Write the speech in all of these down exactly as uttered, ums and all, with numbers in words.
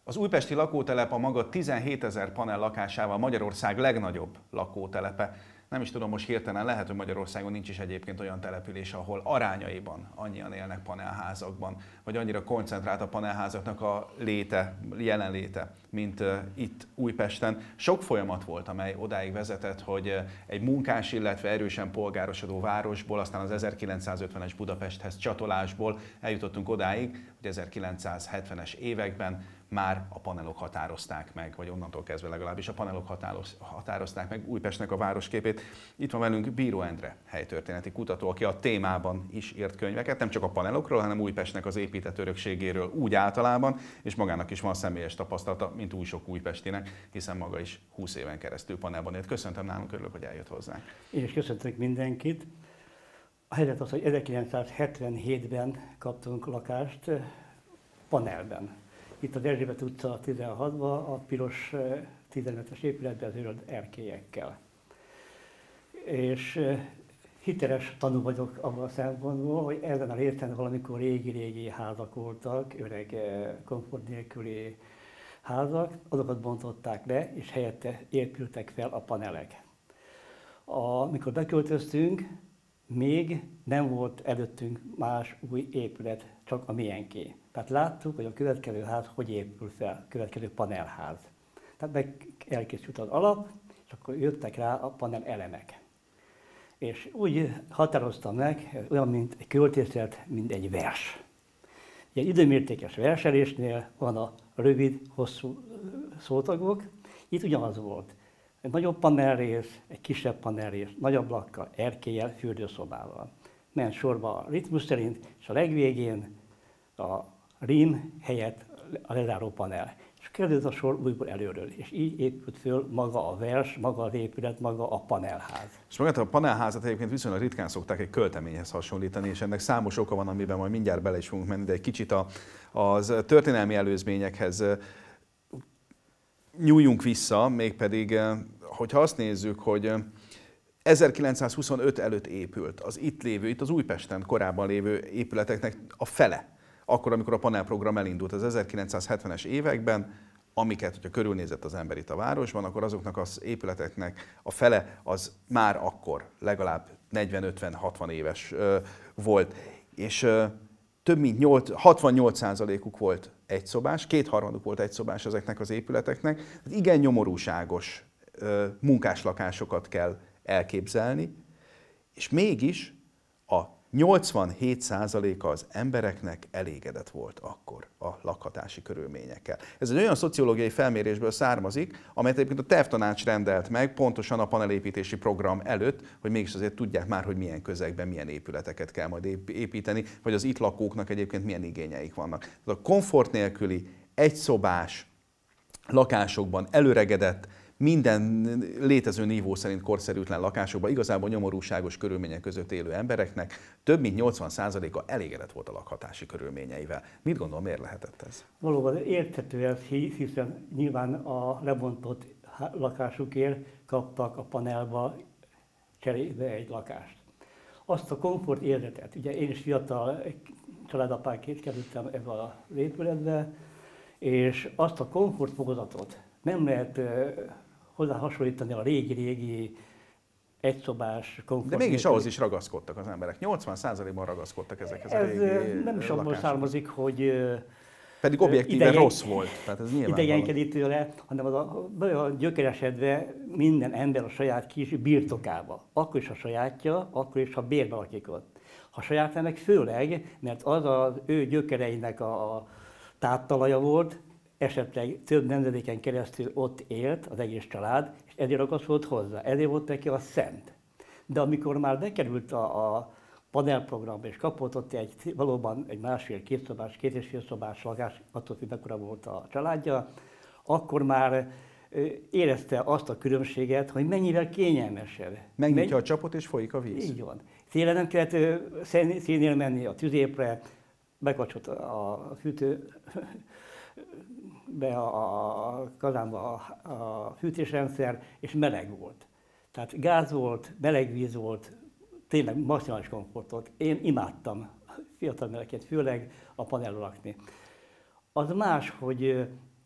Az újpesti lakótelep a maga tizenhétezer panel lakásával Magyarország legnagyobb lakótelepe. Nem is tudom most hirtelen, lehet, hogy Magyarországon nincs is egyébként olyan település, ahol arányaiban annyian élnek panelházakban, vagy annyira koncentrált a panelházaknak a léte, jelenléte, mint uh, itt Újpesten. Sok folyamat volt, amely odáig vezetett, hogy uh, egy munkás, illetve erősen polgárosodó városból, aztán az ezerkilencszázötvenes Budapesthez csatolásból eljutottunk odáig, hogy ezerkilencszázhetvenes években már a panelok határozták meg, vagy onnantól kezdve legalábbis a panelok határozták meg Újpestnek a városképét. Itt van velünk Bíró Endre, helytörténeti kutató, aki a témában is írt könyveket, nem csak a panelokról, hanem Újpestnek az épített örökségéről úgy általában, és magának is van személyes tapasztalata, mint új sok újpestinek, hiszen maga is húsz éven keresztül panelban élt. Köszöntöm nálunk, örülök, hogy eljött hozzánk. Én is köszöntök mindenkit. A helyzet az, hogy ezerkilencszázhetvenhétben kaptunk lakást panelben. Itt az Erzsébet utca tizenhatban, a piros tizenötös épületben zöld erkélyekkel. És hiteles tanú vagyok abban a szempontból, hogy ezen a részen valamikor régi-régi házak voltak, öreg komfort nélküli házak, azokat bontották le, és helyette épültek fel a panelek. Amikor beköltöztünk, még nem volt előttünk más új épület, csak a miénké. Tehát láttuk, hogy a következő ház hogy épül fel, a következő panelház. Tehát meg elkészült az alap, és akkor jöttek rá a panel elemek. És úgy határoztam meg, olyan, mint egy költészet, mint egy vers. Egy időmértékes verselésnél van a rövid, hosszú szótagok, itt ugyanaz volt. Egy nagyobb panelrész, egy kisebb panelrész, nagyobb lakkal, erkéllyel, fürdőszobával. Ment sorba a ritmus szerint, és a legvégén a rím helyett a lezáró panel. És kezdődött a sor újból előről, és így épült föl maga a vers, maga az épület, maga a panelház. És magát a panelházat egyébként viszonylag ritkán szokták egy költeményhez hasonlítani, és ennek számos oka van, amiben majd mindjárt bele is fogunk menni, de egy kicsit a, az történelmi előzményekhez nyúljunk vissza, mégpedig, hogyha azt nézzük, hogy ezerkilencszázhuszonöt előtt épült az itt lévő, itt az Újpesten korábban lévő épületeknek a fele. Akkor, amikor a panelprogram elindult az ezerkilencszázhetvenes években, amiket, hogyha körülnézett az ember itt a városban, akkor azoknak az épületeknek a fele az már akkor legalább negyven-ötven-hatvan éves volt. És több mint hatvannyolc százalékuk volt egyszobás, kétharmaduk volt egyszobás ezeknek az épületeknek. Igen nyomorúságos munkáslakásokat kell elképzelni, és mégis a nyolcvanhét százaléka az embereknek elégedett volt akkor a lakhatási körülményekkel. Ez egy olyan szociológiai felmérésből származik, amelyet egyébként a tervtanács rendelt meg pontosan a panelépítési program előtt, hogy mégis azért tudják már, hogy milyen közegben milyen épületeket kell majd építeni, vagy az itt lakóknak egyébként milyen igényeik vannak. A komfort nélküli, egyszobás lakásokban előregedett, minden létező nívó szerint korszerűtlen lakásokban, igazából nyomorúságos körülmények között élő embereknek több mint nyolcvan százaléka elégedett volt a lakhatási körülményeivel. Mit gondol, miért lehetett ez? Valóban érthető ez, hiszen nyilván a lebontott lakásukért kaptak a panelba cserébe egy lakást. Azt a komfort érzetet, ugye én is fiatal családapáként kerültem ebbe az épületbe, és azt a komfortfokozatot nem lehet hozzá hasonlítani a régi-régi egyszobás komfort. De mégis ahhoz is ragaszkodtak az emberek. nyolcvan százalékban ragaszkodtak ezekhez ez a régi nem is abból származik, hogy pedig objektíven idegen, rossz volt. Tehát ez idegenkedik tőle, hanem az a, a gyökeresedve minden ember a saját kis birtokába. Akkor is a sajátja, akkor is, ha bérbe lakik ott. Ha saját meg főleg, mert az az ő gyökereinek a, a táptalaja volt, esetleg több nemzedéken keresztül ott élt az egész család, és ezért ragaszkodott hozzá, ezért volt neki a szent. De amikor már bekerült a, a panelprogramba, és kapott ott egy, valóban egy másfél-két szobás, két és fél szobás lakás, attól függ, mekkora volt a családja, akkor már érezte azt a különbséget, hogy mennyivel kényelmesebb. Megnyitja Menny... a csapot, és folyik a víz. Így van. Télen nem kellett szénél menni a tüzépre, bekapcsolt a fűtő, be a, a kazánba a, a fűtésrendszer, és meleg volt. Tehát gáz volt, meleg víz volt, tényleg maximális komfortot. Én imádtam fiatal melegként, főleg a panelra lakni. Az más, hogy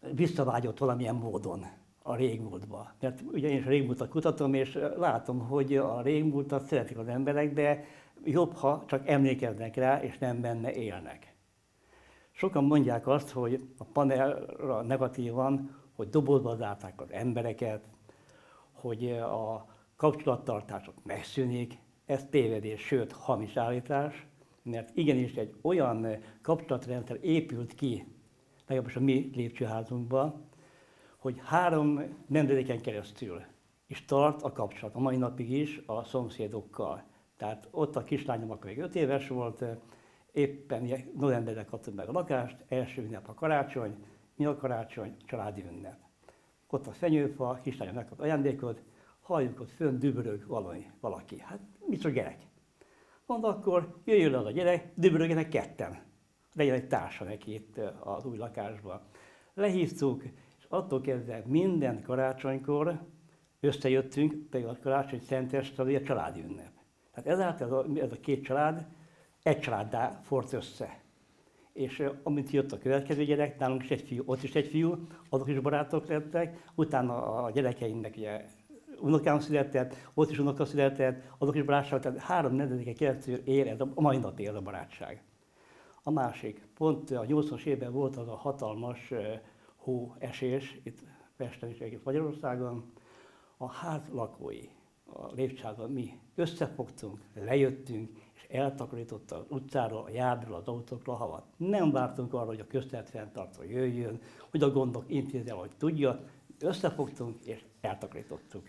visszavágyott valamilyen módon a régmúltba. Mert ugye én is a régmúltat kutatom, és látom, hogy a régmúltat szeretik az emberek, de jobb, ha csak emlékeznek rá, és nem benne élnek. Sokan mondják azt, hogy a panelra negatívan, hogy dobozba zárták az embereket, hogy a kapcsolattartások megszűnik. Ez tévedés, sőt hamis állítás, mert igenis egy olyan kapcsolatrendszer épült ki, legalábbis a mi lépcsőházunkban, hogy három nemzedéken keresztül is tart a kapcsolat, a mai napig is a szomszédokkal. Tehát ott a kislányom akkor még öt éves volt, éppen novemberben kaptam meg a lakást, első ünnep a karácsony, mi a karácsony? Családi ünnep. Ott a fenyőfa, a kislányom megkap ajándékot, halljuk ott fönn dübörög valami, valaki. Hát micsoda gyerek? Mond akkor jöjjön az a gyerek, dübörögjenek ketten. Legyen egy társa neki itt az új lakásban. Lehívtuk, és attól kezdve minden karácsonykor összejöttünk, pedig a karácsony szenteste az a családi ünnep. Tehát ezáltal ez a, ez a két család egy családdá fort össze. És amint jött a következő gyerek, nálunk is egy fiú, ott is egy fiú, azok is barátok lettek, utána a gyerekeimnek ugye unokám született, ott is unoka született, azok is barátság, tehát három nemzedéken keresztül ér ez a, a mai napig ez a barátság. A másik, pont a nyolcvanas évben volt az a hatalmas uh, hóesés, itt Pesten és egész Magyarországon, a ház lakói, a lépcsőházban mi összefogtunk, lejöttünk, és eltakarította az utcáról, a járdról, az autókról a havat. Nem vártunk arra, hogy a közterületfenntartó jöjjön, hogy a gondok intézze, ahogy tudja. Összefogtunk és eltakarítottuk.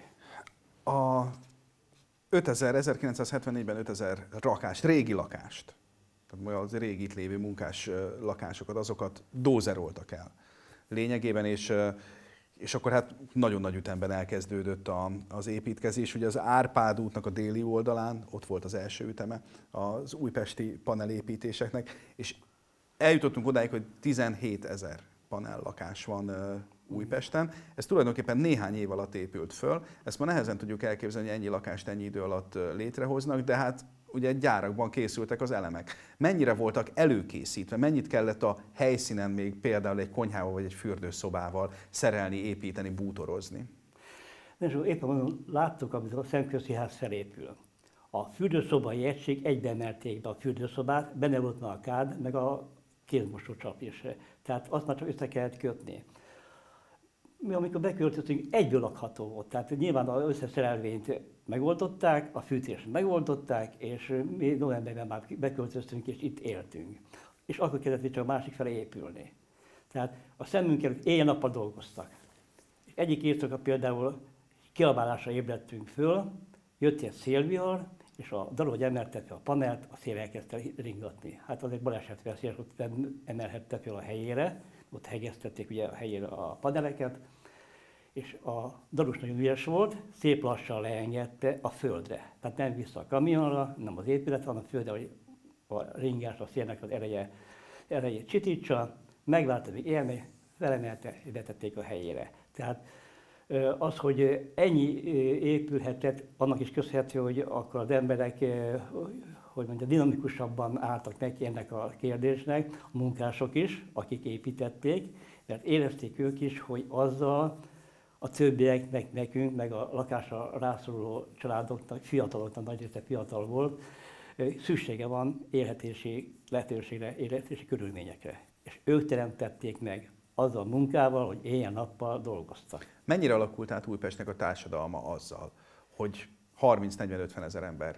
A ötezer, ezerkilencszázhetvennégyben ötezer lakást, régi lakást, tehát az régi itt lévő munkás lakásokat, azokat dózeroltak el lényegében, és, és akkor hát nagyon nagy ütemben elkezdődött a, az építkezés. Ugye az Árpád útnak a déli oldalán, ott volt az első üteme az újpesti panelépítéseknek, és eljutottunk odáig, hogy tizenhétezer panellakás van Újpesten. Ez tulajdonképpen néhány év alatt épült föl. Ezt ma nehezen tudjuk elképzelni, hogy ennyi lakást ennyi idő alatt létrehoznak, de hát ugye gyárakban készültek az elemek. Mennyire voltak előkészítve, mennyit kellett a helyszínen még például egy konyhával vagy egy fürdőszobával szerelni, építeni, bútorozni? Éppen mondom, láttuk, amikor a Szemközti ház felépül. A fürdőszobai egység egybe emelték be a fürdőszobát, benne volt már a kád, meg a kézmosócsap is. Tehát azt már csak össze kellett kötni. Mi amikor beköltöztünk, egyből lakható volt. Tehát nyilván az összes szerelvényt megoldották, a fűtést megoldották, és mi novemberben már beköltöztünk, és itt éltünk. És akkor kezdett csak a másik felé épülni. Tehát a szemünk előtt éjjel-nappal dolgoztak. És egyik éjszaka például kiabálásra ébredtünk föl, jött egy szélvihar, és a darab, hogy emelte fel a panelt, a szél elkezdte ringatni. Hát az egy balesetveszélyes, ott nem emelhette fel a helyére, ott hegesztették ugye a helyére a paneleket, és a darus nagyon ügyes volt, szép lassan leengedte a földre. Tehát nem vissza a kamionra, nem az épületre, hanem a földre, hogy a ringás, a szélnek az ereje, erejét csitítsa, megválta, még élni, felemelte, és betették a helyére. Tehát az, hogy ennyi épülhetett, annak is köszönhető, hogy akkor az emberek, hogy mondja, dinamikusabban álltak neki ennek a kérdésnek, a munkások is, akik építették, mert érezték ők is, hogy azzal a többieknek, nekünk, meg a lakásra rászoruló családoknak, fiataloknak, nagy része fiatal volt, szüksége van élhetési lehetőségre, élhetési körülményekre. És ők teremtették meg azzal a munkával, hogy éjjel-nappal dolgoztak. Mennyire alakult át Újpestnek a társadalma azzal, hogy harminc-negyven-ötven ezer ember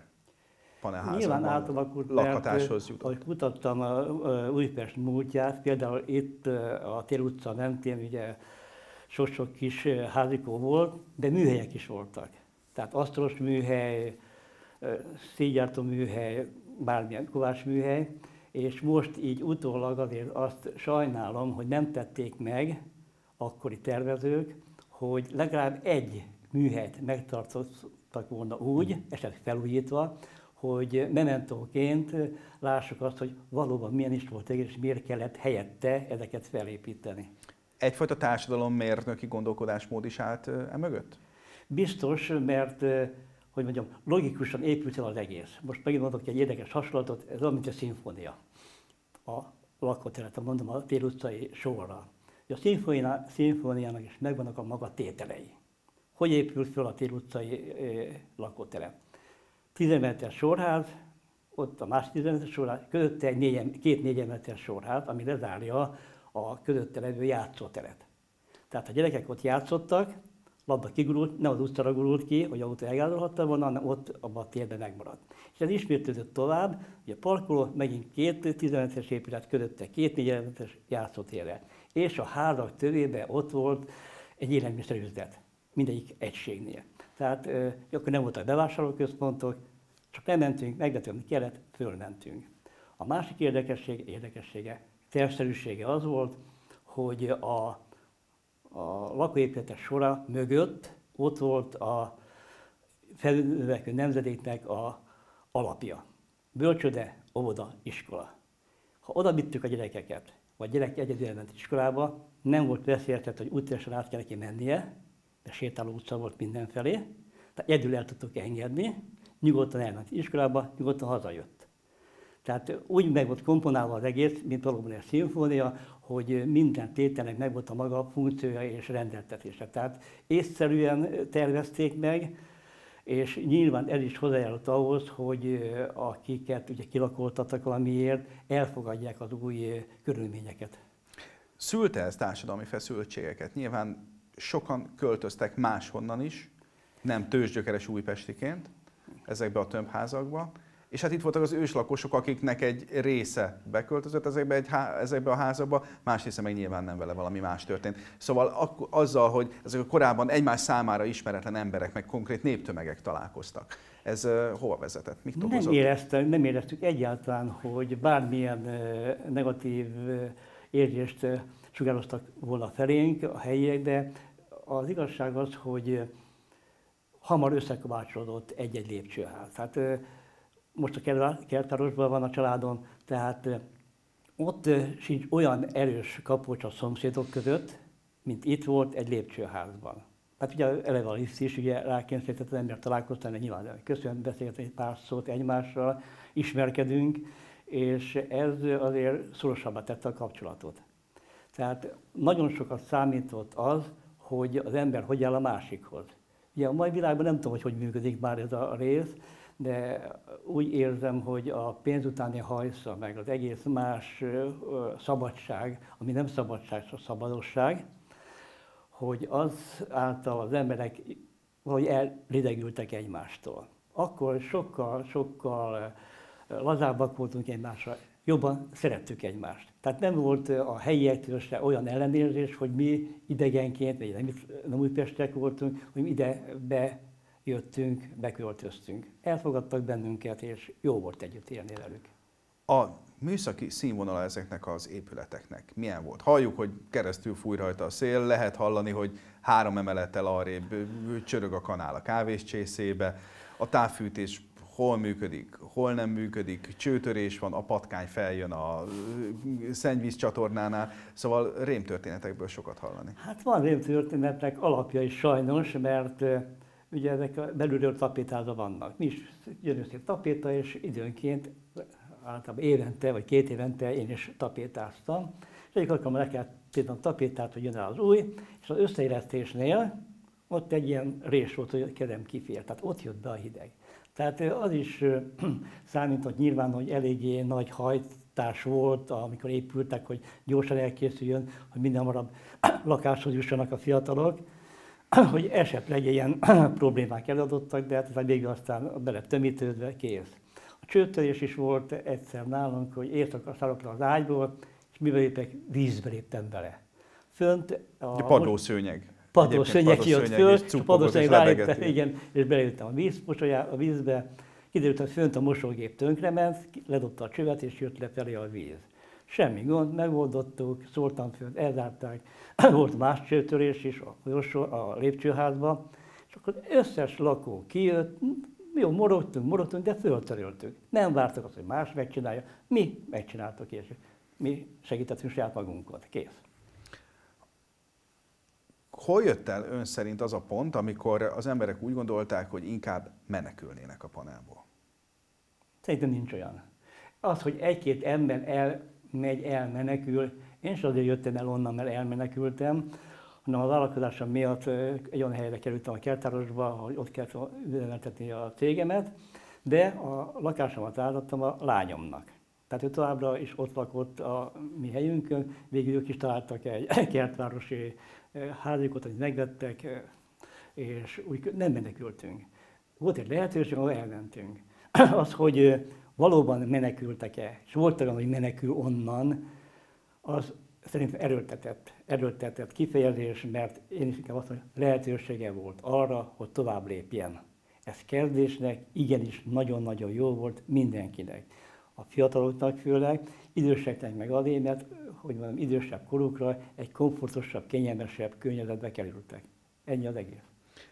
panelházban lakhatáshoz jutott? Ahogy kutattam a Újpest múltját, például itt a Tél utca mentén ugye sok-sok kis házikó volt, de műhelyek is voltak. Tehát asztalos műhely, székgyártó műhely, bármilyen kovács műhely, és most így utólag azért azt sajnálom, hogy nem tették meg akkori tervezők, hogy legalább egy műhelyt megtartottak volna úgy, esetleg felújítva, hogy mementóként lássuk azt, hogy valóban milyen is volt és miért kellett helyette ezeket felépíteni. Egyfajta társadalommérnöki gondolkodásmód is állt e mögött? Biztos, mert hogy mondjam, logikusan épült el az egész. Most megint mondok egy érdekes hasonlatot, ez olyan, mint a szimfónia. A lakóterületen, mondom, a Tél utcai sorra. A szimfónia, szimfóniának is megvannak a maga tételei. Hogy épült fel a Tél utcai e, lakótelep? tizenöt sorház, ott a másik tizenöt sorház, közötte egy négy, két négyemeletes sorház, ami lezárja a közötte levő játszóteret. Tehát a gyerekek ott játszottak, labda kigurult, nem az utcára gurult ki, hogy autó elgázolhatta volna, hanem ott abban a térben megmaradt. És ez ismétlődött tovább, hogy a parkoló megint két tizenötes épület közötte, két négyemeletes játszótérre. És a házak tövében ott volt egy élelmiszerüzlet, mindegyik egységnél. Tehát ö, akkor nem voltak bevásárlóközpontok, csak lementünk, megvettem, amit kellett, fölmentünk. A másik érdekesség, érdekessége, tervszerűsége az volt, hogy a, a lakóépületek sora mögött ott volt a felnövekvő nemzedéknek a alapja. Bölcsőde, óvoda, iskola. Ha oda vittük a gyerekeket, vagy gyerek egyedül elment iskolába, nem volt veszélyeztetett, hogy úttesten át kell neki mennie, de sétáló utca volt mindenfelé, tehát egyedül el tudtuk engedni, nyugodtan elment iskolába, nyugodtan hazajött. Tehát úgy meg volt komponálva az egész, mint valóban egy szimfónia, hogy minden tételnek meg volt a maga funkciója és rendeltetése. Tehát észszerűen tervezték meg, és nyilván ez is hozzájárult ahhoz, hogy akiket ugye kilakoltattak valamiért, elfogadják az új körülményeket. Szülte ez társadalmi feszültségeket? Nyilván sokan költöztek máshonnan is, nem tőzsgyökeres újpestiként, ezekbe a tömbházakba. És hát itt voltak az őslakosok, akiknek egy része beköltözött ezekbe, egy há- ezekbe a házakba, más része meg nyilván nem, vele valami más történt. Szóval ak- azzal, hogy ezek a korábban egymás számára ismeretlen emberek, meg konkrét néptömegek találkoztak. Ez uh, hova vezetett? Mit okozott? Nem éreztük, nem éreztük egyáltalán, hogy bármilyen uh, negatív uh, érzést uh, sugároztak volna felénk a helyiek, de az igazság az, hogy uh, hamar összekovácsolódott egy-egy lépcsőház. Tehát, uh, most a Kertvárosban van a családon, tehát ott sincs olyan erős kapocs a szomszédok között, mint itt volt egy lépcsőházban. Hát ugye eleve a lift is ugye rákényszerített az ember találkoztani, nyilván köszönöm, beszélgetni egy pár szót egymással, ismerkedünk, és ez azért szorosabbá tette a kapcsolatot. Tehát nagyon sokat számított az, hogy az ember hogy áll a másikhoz. Ugye a mai világban nem tudom, hogy hogy működik már ez a rész, de úgy érzem, hogy a pénz utáni hajsza, meg az egész más szabadság, ami nem szabadság, csak szabadosság, hogy az által az emberek valahogy elridegültek egymástól. Akkor sokkal, sokkal lazábbak voltunk egymásra, jobban szerettük egymást. Tehát nem volt a helyiektől se olyan ellenérzés, hogy mi idegenként, vagy nem, nem újpestiek voltunk, hogy mi ide be jöttünk, beköltöztünk. Elfogadtak bennünket, és jó volt együtt élni velük. A műszaki színvonala ezeknek az épületeknek milyen volt? Halljuk, hogy keresztül fúj rajta a szél, lehet hallani, hogy három emelettel arrébb csörög a kanál a kávézcsészébe, a távfűtés hol működik, hol nem működik, csőtörés van, a patkány feljön a szennyvízcsatornánál, szóval rémtörténetekből sokat hallani. Hát van rémtörténetek alapja is sajnos, mert ugye ezek belülről tapétázva vannak. Mi is jön szép tapéta, és időnként, általában évente vagy két évente én is tapétáztam. És egyik alkalommal le kellett tétnem tapétát, hogy jön el az új, és az összeéresztésnél ott egy ilyen rés volt, hogy a kezem kifér, tehát ott jött be a hideg. Tehát az is számított nyilván, hogy eléggé nagy hajtás volt, amikor épültek, hogy gyorsan elkészüljön, hogy minden hamarabb lakáshoz jussanak a fiatalok, hogy esetleg ilyen problémák eladottak, de hát végül aztán bele tömítődve, kész. A csőtörés is volt egyszer nálunk, hogy éjszaka szállok le az ágyból, és mivel lépek, vízbe léptem bele. Fönt a... a padlószőnyeg. Padlószőnyeg jött föl, és a padlószőnyeg rájöttem, igen, és belejöttem a, víz, a vízbe. Kiderült, hogy fönt a mosógép tönkrement, ledobta a csövet, és jött le felé a víz. Semmi gond, megoldottuk, szóltam fönt, elzárták. Volt más csőtörés is a, folyosó, a lépcsőházban, és akkor összes lakó kijött, jó, morogtunk, morogtunk, de föltöröltük. Nem vártak azt, hogy más megcsinálja, mi megcsináltuk, és mi segítettünk saját magunkon, kész. Hol jött el ön szerint az a pont, amikor az emberek úgy gondolták, hogy inkább menekülnének a panelból? Szerintem nincs olyan. Az, hogy egy-két ember elmegy, elmenekül, Én sem azért jöttem el onnan, mert elmenekültem, hanem a vállalkozásom miatt egy olyan helyre kerültem a kertvárosba, hogy ott kellett üzemeltetni a cégemet, de a lakásomat átadtam a lányomnak. Tehát ő továbbra is ott lakott a mi helyünkön, végül ők is találtak egy kertvárosi házikot, amit megvettek, és úgy nem menekültünk. Volt egy lehetőség, ahol elmentünk. Az, hogy valóban menekültek-e, és volt olyan, hogy menekül onnan, az szerintem erőltetett, erőltetett kifejezés, mert én is inkább azt mondom, lehetősége volt arra, hogy tovább lépjen. Ez kezdésnek igenis nagyon-nagyon jó volt mindenkinek. A fiataloknak főleg, időseknek meg azért, mert hogy mondjam, idősebb korukra egy komfortosabb, kényelmesebb környezetbe kerültek. Ennyi az egész.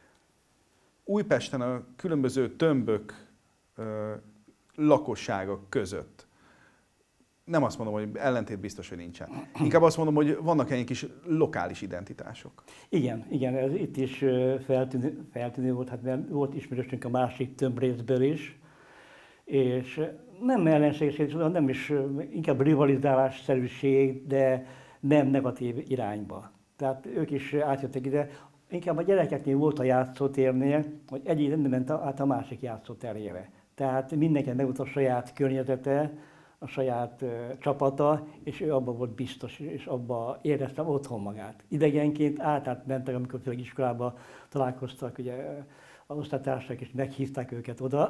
Újpesten a különböző tömbök ö, lakossága között, nem azt mondom, hogy ellentét biztos, hogy nincsen. Inkább azt mondom, hogy vannak egy kis lokális identitások. Igen, igen, ez itt is feltűnő, feltűnő volt, hát mert volt ismerősünk a másik tömbrészből is, és nem ellenségeség, nem is, inkább rivalizálásszerűség, de nem negatív irányba. Tehát ők is átjöttek ide. Inkább a gyerekeknél volt a játszótérnél, hogy egyik nem ment át a másik játszótérjére. Tehát mindenki megvolt a saját környezete, a saját uh, csapata, és ő abban volt biztos, és abban éreztem otthon magát. Idegenként át mentek, amikor főleg iskolába találkoztak, ugye az osztálytársak, és meghívták őket oda,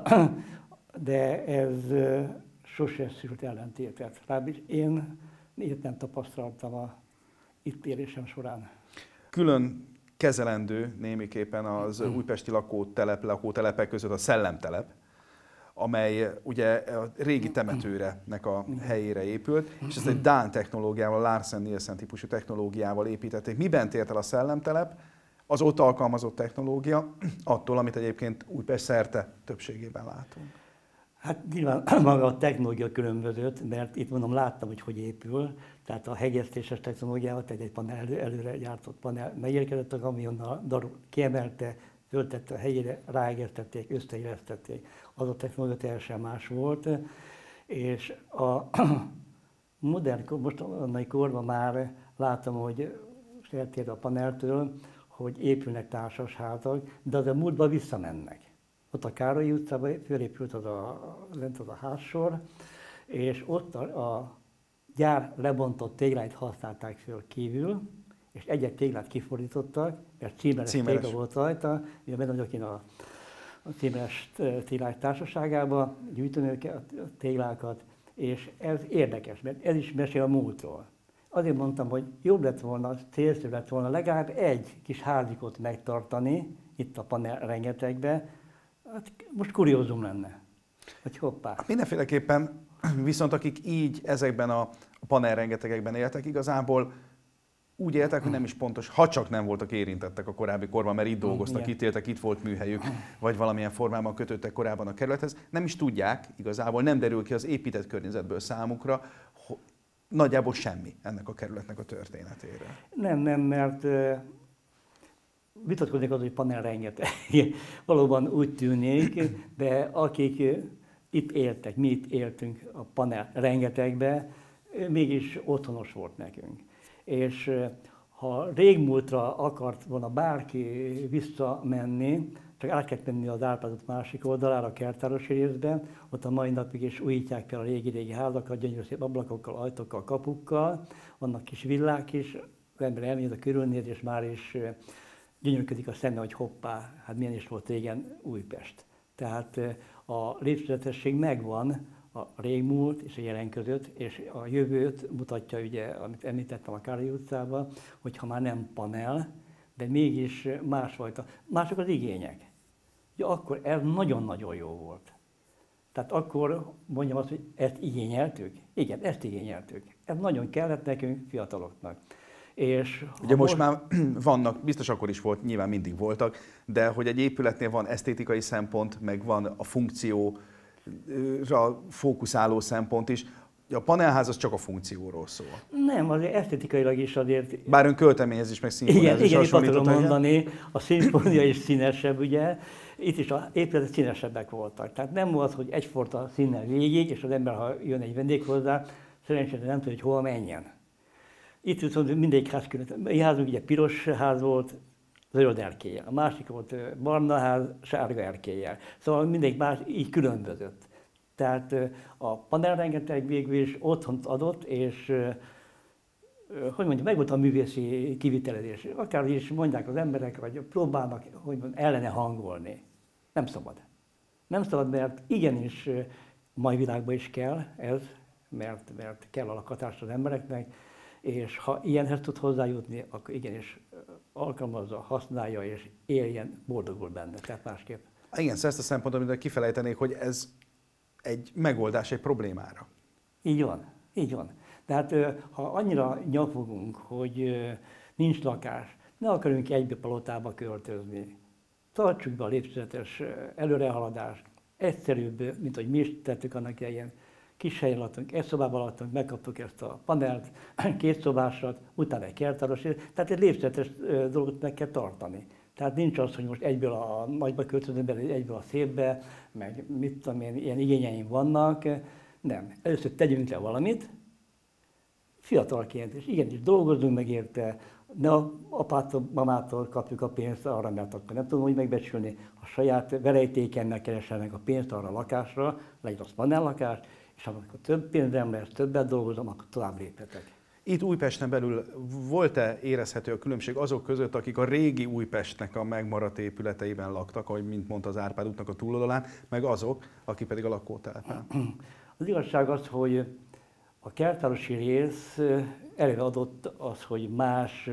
de ez uh, sose szült ellentétet. Legalábbis én ilyet nem tapasztaltam a itt élésem során. Külön kezelendő némiképpen az újpesti lakótelep, lakótelepek között a Szellemtelep, amely ugye a régi temetőnek a helyére épült, és ezt egy dán technológiával, Larsen-Nielsen típusú technológiával építették. Miben tért el a Szellemtelep? Az ott alkalmazott technológia attól, amit egyébként Újpest szerte többségében látunk. Hát nyilván maga a technológia különbözött, mert itt mondom, láttam, hogy hogy épül, tehát a hegyeztéses technológiával, tehát egy panel, elő, előre gyártott panel megérkezett a kamionnal, darul kiemelte, föltette a helyére, ráegesztették, összeillesztették. Az a technológia teljesen más volt, és a modern, mostani korban már látom, hogy eltér a paneltől, hogy épülnek társasházak, de az a múltba visszamennek. Ott a Károlyi utcában fölépült az a, lent az a házsor, és ott a, a gyár lebontott tégláit használták föl kívül, és egy-egy téglát kifordítottak, mert címeres, címeres. tégla volt rajta, ugye benne vagyok én a, a címeres téglák társaságába, gyűjteni a téglákat, és ez érdekes, mert ez is mesél a múltról. Azért mondtam, hogy jobb lett volna, célszerű lett volna legalább egy kis házikot megtartani, itt a panel rengetegbe, hát most kuriózum lenne, hogy hoppá. Mindenféleképpen, viszont akik így ezekben a panel rengetegekben éltek, igazából úgy éltek, hogy nem is pontos, ha csak nem voltak érintettek a korábbi korban, mert itt dolgoztak, igen. Itt éltek, itt volt műhelyük, vagy valamilyen formában kötöttek korábban a kerülethez, nem is tudják, igazából nem derül ki az épített környezetből számukra, nagyjából semmi ennek a kerületnek a történetéről. Nem, nem, mert vitatkozik az, hogy panel rengeteg. Valóban úgy tűnik, de akik itt éltek, mi itt éltünk a panel rengetegbe, mégis otthonos volt nekünk. És ha régmúltra akart volna bárki visszamenni, csak át kellett menni az Árpád út másik oldalára, a kertvárosi részben, ott a mai napig is újítják fel a régi-régi házakat, gyönyörű szép ablakokkal, ajtókkal, kapukkal, vannak kis villák is, az ember elmész a körülnéz, és már is gyönyörködik a szeme, hogy hoppá, hát milyen is volt régen Újpest. Tehát a lépcsőzetesség megvan a régmúlt és a jelen között, és a jövőt mutatja, ugye, amit említettem a Károlyi utcában, hogyha már nem panel, de mégis másfajta. Mások az igények. Ugye akkor ez nagyon-nagyon jó volt. Tehát akkor mondjam azt, hogy ezt igényeltük? Igen, ezt igényeltük. Ez nagyon kellett nekünk, fiataloknak. És ugye most, most már vannak, biztos akkor is volt, nyilván mindig voltak, de hogy egy épületnél van esztétikai szempont, meg van a funkcióra fókuszáló szempont is. A panelház az csak a funkcióról szól. Nem, azért esztétikailag is azért... Bár ön költeményez is, meg színfóniáz is hasonlított. Igen, igen, mondani, a színfónia is színesebb, ugye. Itt is a épületek színesebbek voltak. Tehát nem volt, hogy egyforta színnel végig, és az ember, ha jön egy vendég hozzá, szerencsére nem tudja, hogy hol menjen. Itt viszont mindegyik ház külön. A házunk ugye piros ház volt, zöld erkéllyel. A másik volt barna ház, sárga erkéllyel. Szóval mindegyik más így különbözött. Tehát a panel rengeteg végül is otthont adott, és hogy mondjam, meg volt a művészi kivitelezés. Akár is mondják az emberek, vagy próbálnak, hogy mondjam, ellene hangolni. Nem szabad. Nem szabad, mert igenis mai világban is kell ez, mert, mert kell a lakhatás az embereknek, és ha ilyenhez tud hozzájutni, akkor igenis alkalmazza, használja és éljen, boldogul benne, tehát másképp. Igen, szóval ezt a szempontot, amit kifelejtenék, hogy ez egy megoldás egy problémára. Így van, így van. Tehát ha annyira nyafogunk, hogy nincs lakás, ne akarunk egybe palotába költözni, tartsuk be a lépcsőzetes előrehaladást, egyszerűbb, mint hogy mi is tettük annak ilyen kis helyen laktunk, egy szobában laktunk, megkaptuk ezt a panelt, két szobásat, utána egy kertáros, tehát egy lépcsőzetes dolgot meg kell tartani. Tehát nincs az, hogy most egyből a nagyba költözünk bele, egyből a szépbe, meg mit tudom én, ilyen igényeim vannak. Nem. Először tegyünk le valamit, fiatalként, és igenis dolgozzunk meg érte, ne a apától, mamától kapjuk a pénzt arra, mert akkor nem tudom úgy megbecsülni, a saját verejtékennel kereselnek a pénzt arra a lakásra, legyen az panellakás, és amikor több pénzem lesz, többet dolgozom, akkor tovább léphetek. Itt Újpesten belül volt-e érezhető a különbség azok között, akik a régi Újpestnek a megmaradt épületeiben laktak, ahogy mint mondta az Árpád útnak a túloldalán, meg azok, akik pedig a lakótelepen? Az igazság az, hogy a kertárosi rész eleve adott az, hogy más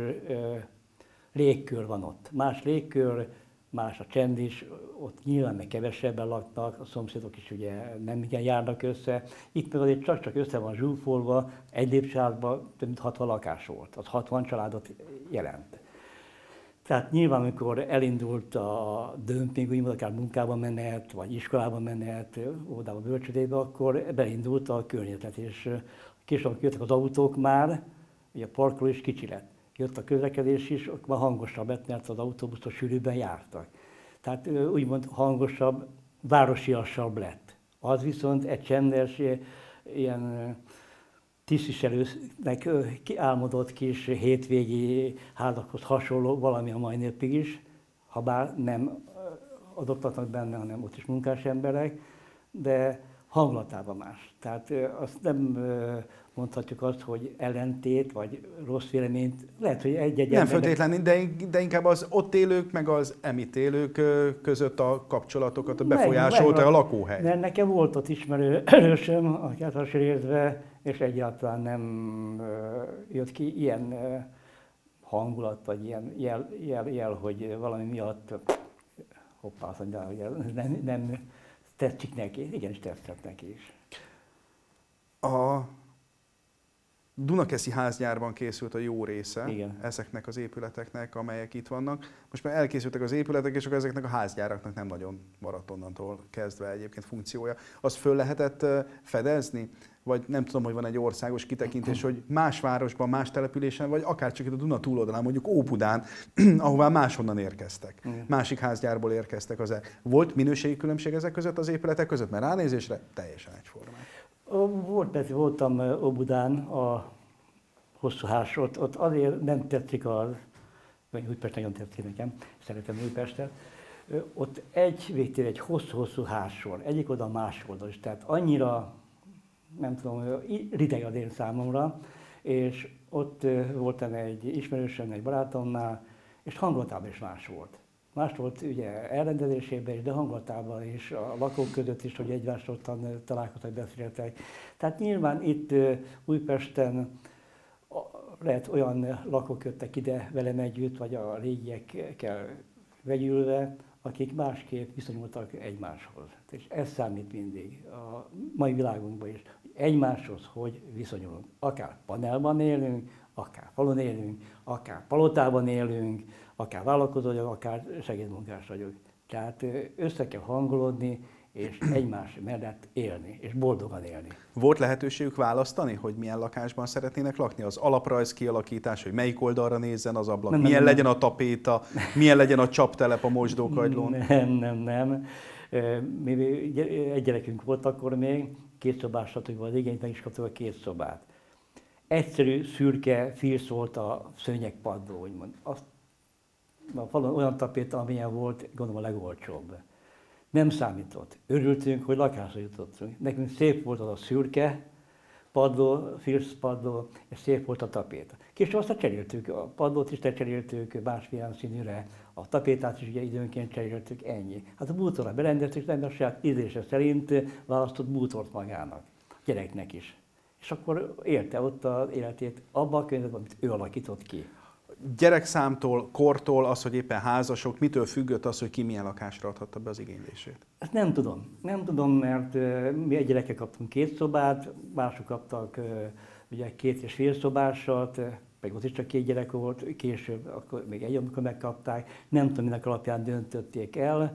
légkör van ott. Más légkör, más a csend is, ott nyilván meg kevesebben laknak, a szomszédok is ugye nem igen járnak össze. Itt meg azért csak-csak össze van zsúfolva, egy lépcsőházban több mint hatvan lakás volt, az hatvan családot jelent. Tehát nyilván, amikor elindult a dömping, úgymond akár munkába menet, vagy iskolába menet, óvodába, bölcsődébe, akkor beindult a környezet, és később jöttek az autók már, ugye a parkoló is kicsi lett. Jött a közlekedés is, akkor már hangosabb lett, mert az autóbuszok sűrűbben jártak. Tehát úgymond hangosabb, városiasabb lett. Az viszont egy csendes, ilyen tisztviselőnek álmodott kis hétvégi házakhoz hasonló valami a mai napig is, ha bár nem adottatnak benne, hanem ott is munkás emberek, de hangulatában más. Tehát azt nem mondhatjuk azt, hogy ellentét, vagy rossz véleményt. Lehet, hogy egy-egy Nem feltétlenül, de, de inkább az ott élők, meg az emitt élők között a kapcsolatokat befolyásolta a lakóhely. De nekem volt ott ismerősöm a kertárosi részben, és egyáltalán nem jött ki ilyen hangulat, vagy ilyen jel, jel, jel hogy valami miatt hoppá, azt mondja, hogy nem, nem tetszik neki. Igenis tetszett neki is. A Dunakeszi házgyárban készült a jó része Igen. ezeknek az épületeknek, amelyek itt vannak. Most már elkészültek az épületek, és akkor ezeknek a házgyáraknak nem nagyon maradt onnantól kezdve egyébként funkciója. Azt föl lehetett fedezni? Vagy nem tudom, hogy van egy országos kitekintés, hogy más városban, más településen, vagy akár csak itt a Duna túloldalán, mondjuk Óbudán, ahová máshonnan érkeztek. Igen. Másik házgyárból érkeztek az el. Volt minőségi különbség ezek között az épületek között? Mert ránézésre teljesen egyformák. Volt, persze voltam Óbudán, a hosszú ház, ott, ott azért nem tetszik az, vagy Újpest nagyon tetszik nekem, szeretem Újpestet. Ott egy végtér egy hosszú-hosszú házsor, egyik oda, más oldal is, tehát annyira, nem tudom, rideg az én számomra, és ott voltam egy ismerősöm, egy barátomnál, és hangulatában is más volt. Más volt ugye elrendezésében is, de hangulatában is, a lakók között is, hogy egymással találkoztak, beszéltek. Tehát nyilván itt Újpesten lehet olyan lakók jöttek ide velem együtt, vagy a régiekkel vegyülve, akik másképp viszonyultak egymáshoz. És ez számít mindig a mai világunkban is. Egymáshoz hogy viszonyulunk. Akár panelban élünk, akár falun élünk, akár palotában élünk, akár vállalkozó vagyok, akár segédmunkás vagyok. Tehát össze kell hangolódni, és egymás mellett élni, és boldogan élni. Volt lehetőségük választani, hogy milyen lakásban szeretnének lakni? Az alaprajz kialakítás, hogy melyik oldalra nézzen az ablak, nem, milyen nem, legyen nem. a tapéta, milyen legyen a csaptelep a mosdókagylón? Nem, nem, nem. Mi egy gyerekünk volt akkor még, két szobás stb. Az igényt, meg is kaptuk a két szobát. egyszerű, szürke filc volt a szőnyegpadló, úgymond. Azt, a falon olyan tapéta, amilyen volt, gondolom a legolcsóbb. Nem számított. Örültünk, hogy lakásra jutottunk. Nekünk szép volt az a szürke padló, filc padló, és szép volt a tapéta. Később azt cseréltük, a padlót is cseréltük másmilyen színűre, a tapétát is ugye időnként cseréltük, ennyi. Hát a bútorra berendeztük, de a saját ízlése szerint választott bútort magának, a gyereknek is. És akkor élte ott az életét abban a környezetben, amit ő alakított ki. Gyerekszámtól, kortól, az, hogy éppen házasok, mitől függött az, hogy ki milyen lakásra adhatta be az igénylését? Ezt nem tudom. Nem tudom, mert uh, mi egy gyerekkel kaptunk két szobát, mások kaptak uh, ugye két és fél szobásat, uh, meg ott is csak két gyerek volt, később akkor még egy, amikor megkapták. Nem tudom, minek alapján döntötték el.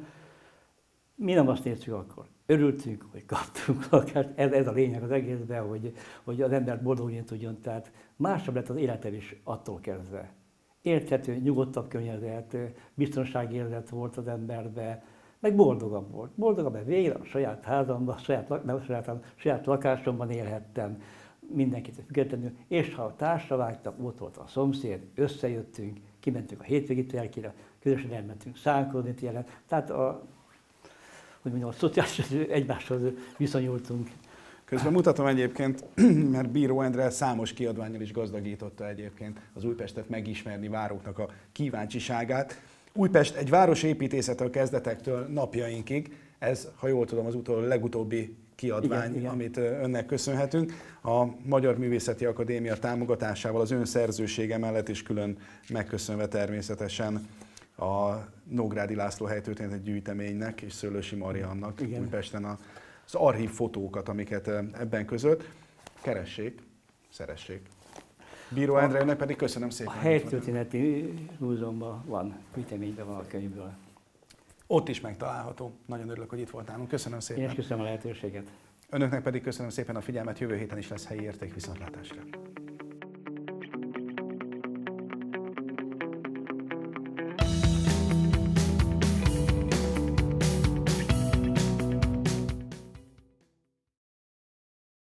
Mi nem azt néztük akkor. Örültünk, hogy kaptunk lakást. Ez, ez a lényeg az egészben, hogy, hogy az ember boldogulni tudjon. Tehát másabb lett az életem is attól kezdve. Érthető, nyugodtabb környezet, biztonságérzet volt az emberben, meg boldogabb volt. Boldogabb, mert végre a saját házamban, saját, nem, saját, saját lakásomban élhettem, mindenkit függetlenül, és ha társra vágtam, ott volt a szomszéd, összejöttünk, kimentünk a hétvégi telkére, közösen elmentünk szánkodni télen, tehát a, hogy mondjam, a szociális egymáshoz viszonyultunk. Közben mutatom egyébként, mert Bíró Endre számos kiadvánnyal is gazdagította egyébként az Újpestet megismerni váróknak a kíváncsiságát. Újpest egy városépítészet a kezdetektől napjainkig. Ez, ha jól tudom, az utol, legutóbbi kiadvány, igen, igen. amit önnek köszönhetünk. A Magyar Művészeti Akadémia támogatásával, az ön szerzősége mellett is külön megköszönve természetesen a Nógrádi László helytörténetek gyűjteménynek és Szőlősi Mariannak igen. Újpesten a az archív fotókat, amiket ebben közölt. Keressék, szeressék. Bíró Endrének pedig köszönöm szépen. A helytörténeti múzeumban van, gyűjteményben van a könyvből. Ott is megtalálható. Nagyon örülök, hogy itt voltál. Köszönöm szépen. Én is köszönöm a lehetőséget. Önöknek pedig köszönöm szépen a figyelmet. Jövő héten is lesz helyi érték, viszontlátásra.